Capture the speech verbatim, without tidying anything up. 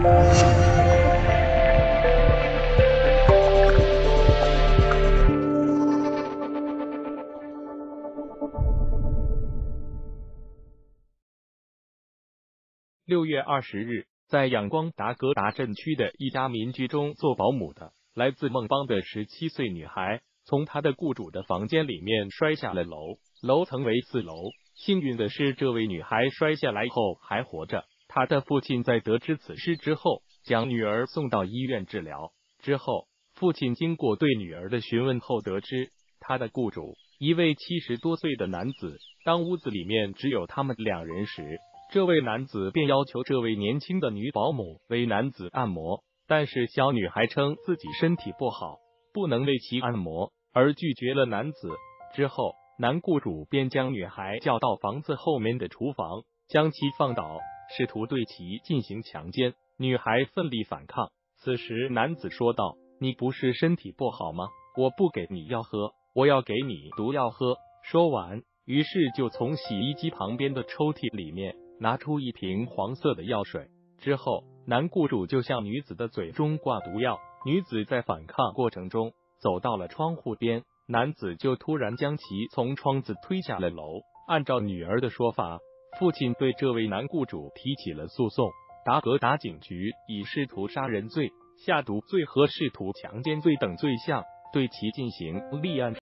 六月二十日，在仰光达格达镇区的一家民居中做保姆的来自孟邦的十七岁女孩，从她的雇主的房间里面摔下了楼，楼层为四楼。幸运的是，这位女孩摔下来后还活着。她的父亲在得知此事之后，将女儿送到医院治疗。之后，父亲经过对女儿的询问后得知，她的雇主一位七十多岁的男子，当屋子里面只有他们两人时，这位男子便要求这位年轻的女保姆为男子按摩，但是小女孩称自己身体不好，不能为其按摩，而拒绝了男子。之后，男雇主便将女孩叫到房子后面的厨房，将其放倒，试图对其进行强奸。女孩奋力反抗，此时男子说道：“你不是身体不好吗？我不给你药喝，我要给你毒药喝。”说完，于是就从洗衣机旁边的抽屉里面拿出一瓶黄色的药水。之后，男雇主就向女子的嘴中灌毒药，女子在反抗过程中走到了窗户边，男子就突然将其从窗子推下了楼。按照女儿的说法，父亲对这位男雇主提起了诉讼。达格达警局以试图杀人罪、下毒罪和试图强奸罪等罪项对其进行立案。